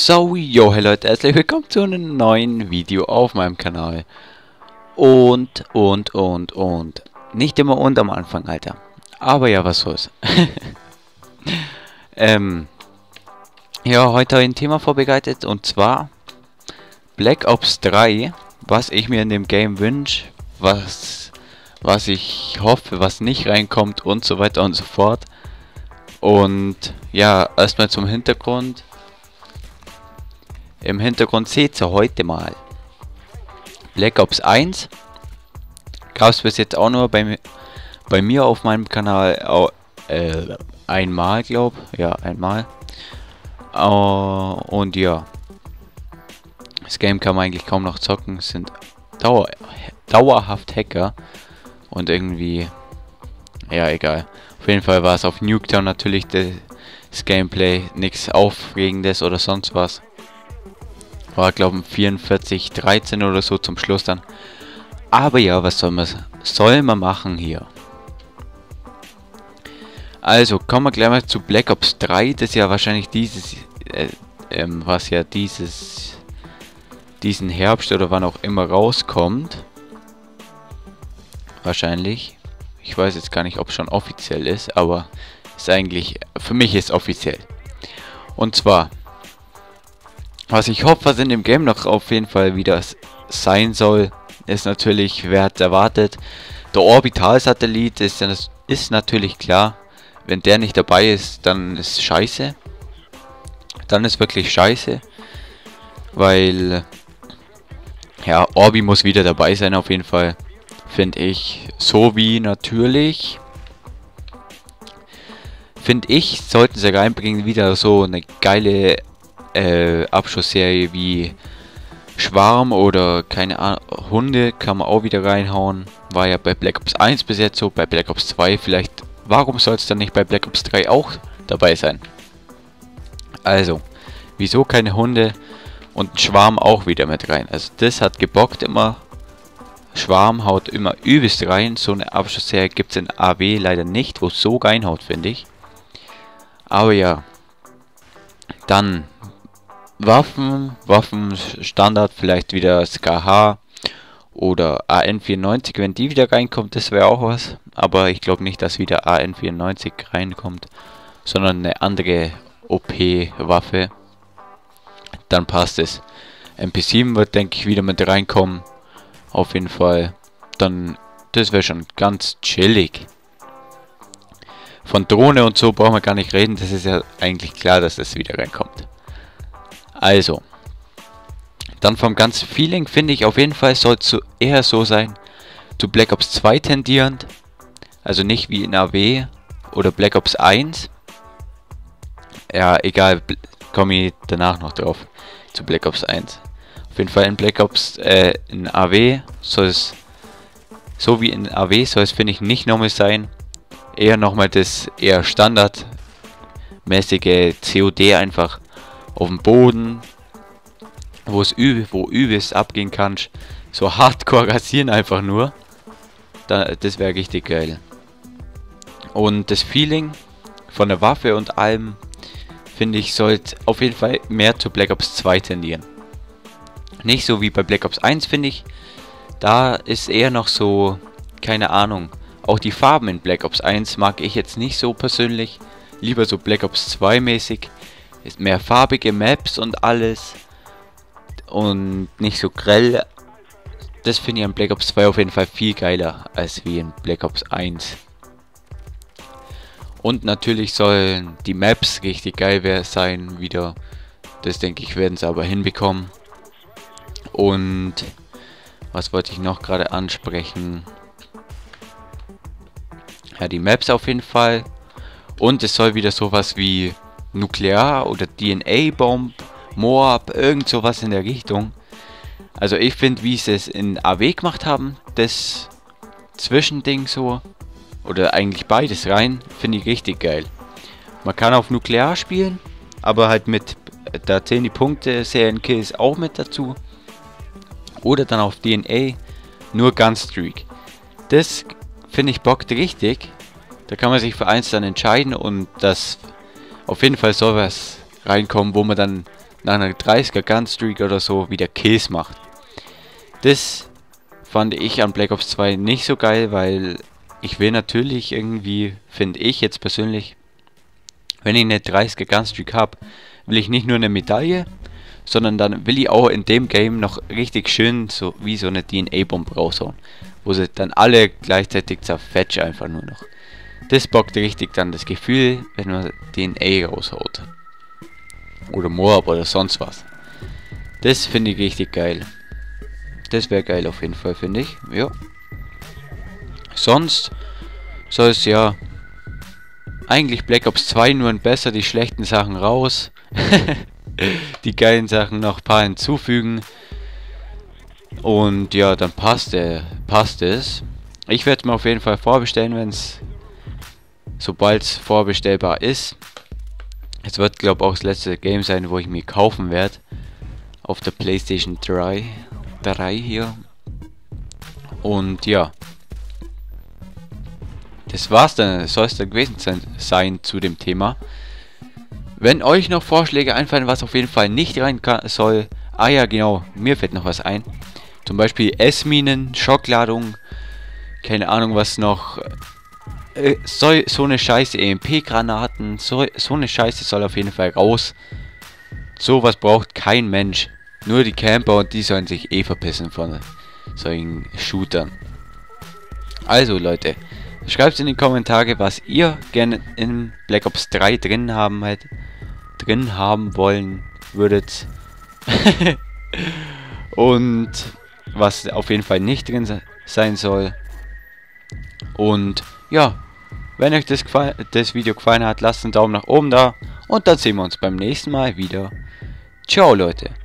So, yo, hey Leute, herzlich willkommen zu einem neuen Video auf meinem Kanal. Und. Nicht immer und am Anfang, Alter. Aber ja, was soll's. Ja, heute ein Thema vorbereitet und zwar Black Ops 3, was ich mir in dem Game wünsche, was ich hoffe, was nicht reinkommt und so weiter und so fort. Und ja, erstmal zum Hintergrund. Im Hintergrund seht ihr heute mal Black Ops 1. Gab es bis jetzt auch nur bei mir auf meinem Kanal einmal, glaube ich. Ja, einmal. Und ja. Das Game kann man eigentlich kaum noch zocken. Es sind dauerhaft Hacker. Und irgendwie... Ja, egal. Auf jeden Fall war es auf Nuketown natürlich das Gameplay. Nichts Aufregendes oder sonst was. War, glaube ich, 44:13 oder so zum Schluss dann. Aber ja, was soll man machen hier? Also, kommen wir gleich mal zu Black Ops 3. Das ja wahrscheinlich diesen Herbst oder wann auch immer rauskommt. Wahrscheinlich. Ich weiß jetzt gar nicht, ob es schon offiziell ist, aber ist eigentlich, für mich ist offiziell. Und zwar... Was ich hoffe, was in dem Game noch auf jeden Fall wieder sein soll, ist natürlich, wer hat erwartet, der Orbital-Satellit ist natürlich klar. Wenn der nicht dabei ist, dann ist scheiße. Dann ist wirklich scheiße. Weil, ja, Orbi muss wieder dabei sein auf jeden Fall, finde ich. So wie natürlich, finde ich, sollten sie reinbringen, wieder so eine geile... Abschussserie wie Schwarm oder keine Ahnung, Hunde kann man auch wieder reinhauen. War ja bei Black Ops 1 bis jetzt so, bei Black Ops 2 vielleicht. Warum soll es dann nicht bei Black Ops 3 auch dabei sein? Also, wieso keine Hunde und Schwarm auch wieder mit rein? Also das hat gebockt immer. Schwarm haut immer übelst rein. So eine Abschussserie gibt es in AW leider nicht, wo es so reinhaut, finde ich. Aber ja. Dann Waffen Standard, vielleicht wieder SKH oder AN94, wenn die wieder reinkommt, das wäre auch was. Aber ich glaube nicht, dass wieder AN94 reinkommt, sondern eine andere OP-Waffe. Dann passt es. MP7 wird, denke ich, wieder mit reinkommen. Auf jeden Fall. Dann, das wäre schon ganz chillig. Von Drohne und so brauchen wir gar nicht reden. Das ist ja eigentlich klar, dass das wieder reinkommt. Also, dann vom ganzen Feeling finde ich auf jeden Fall soll es eher so sein, zu Black Ops 2 tendierend, also nicht wie in AW oder Black Ops 1. Ja, egal, komme ich danach noch drauf, zu Black Ops 1. Auf jeden Fall in Black Ops, in AW soll es, so wie in AW soll es, finde ich, nicht nochmal sein, eher nochmal das eher standardmäßige COD einfach. Auf dem Boden, wo übelst abgehen kann, so hardcore rasieren einfach nur. Das wäre richtig geil. Und das Feeling von der Waffe und allem, finde ich, sollte auf jeden Fall mehr zu Black Ops 2 tendieren. Nicht so wie bei Black Ops 1, finde ich. Da ist eher noch so, keine Ahnung. Auch die Farben in Black Ops 1 mag ich jetzt nicht so persönlich. Lieber so Black Ops 2 mäßig. Ist mehr farbige Maps und alles. Und nicht so grell. Das finde ich an Black Ops 2 auf jeden Fall viel geiler als wie in Black Ops 1. Und natürlich sollen die Maps richtig geil sein wieder. Das denke ich, werden sie aber hinbekommen. Und was wollte ich noch gerade ansprechen? Ja, die Maps auf jeden Fall. Und es soll wieder sowas wie Nuklear oder DNA-Bomb, Moab, irgend sowas in der Richtung. Also ich finde, wie sie es in AW gemacht haben, das Zwischending so, oder eigentlich beides rein, finde ich richtig geil. Man kann auf Nuklear spielen, aber halt mit, da zählen die Punkte, Serienkills auch mit dazu. Oder dann auf DNA, nur Gunstreak. Das finde ich bockt richtig. Da kann man sich für eins dann entscheiden und das... Auf jeden Fall soll was reinkommen, wo man dann nach einer 30er Gunstreak oder so wieder Kills macht. Das fand ich an Black Ops 2 nicht so geil, weil ich will natürlich irgendwie, finde ich jetzt persönlich, wenn ich eine 30er Gunstreak habe, will ich nicht nur eine Medaille, sondern dann will ich auch in dem Game noch richtig schön so wie so eine DNA-Bombe raushauen, wo sie dann alle gleichzeitig zerfetschen einfach nur noch. Das bockt richtig dann das Gefühl, wenn man DNA raushaut. Oder Moab oder sonst was. Das finde ich richtig geil. Das wäre geil auf jeden Fall, finde ich. Ja. Sonst soll es ja eigentlich Black Ops 2 nur ein besser die schlechten Sachen raus. Die geilen Sachen noch ein paar hinzufügen. Und ja, dann passt es. Ich werde es mir auf jeden Fall vorbestellen, sobald es vorbestellbar ist. Es wird, glaube ich, auch das letzte Game sein, wo ich mir kaufen werde. Auf der PlayStation 3 hier. Und ja. Das war's dann. Soll es dann gewesen sein zu dem Thema. Wenn euch noch Vorschläge einfallen, was auf jeden Fall nicht rein soll. Ah ja, genau. Mir fällt noch was ein. Zum Beispiel S-Minen, Schockladung. Keine Ahnung, was noch. So eine Scheiße, EMP-Granaten. So eine Scheiße soll auf jeden Fall raus. Sowas braucht kein Mensch. Nur die Camper und die sollen sich verpissen von solchen Shootern. Also Leute, schreibt in die Kommentare, was ihr gerne in Black Ops 3 drin haben wollen würdet. Und was auf jeden Fall nicht drin sein soll. Und ja, wenn euch das Video gefallen hat, lasst einen Daumen nach oben da. Und dann sehen wir uns beim nächsten Mal wieder. Ciao Leute.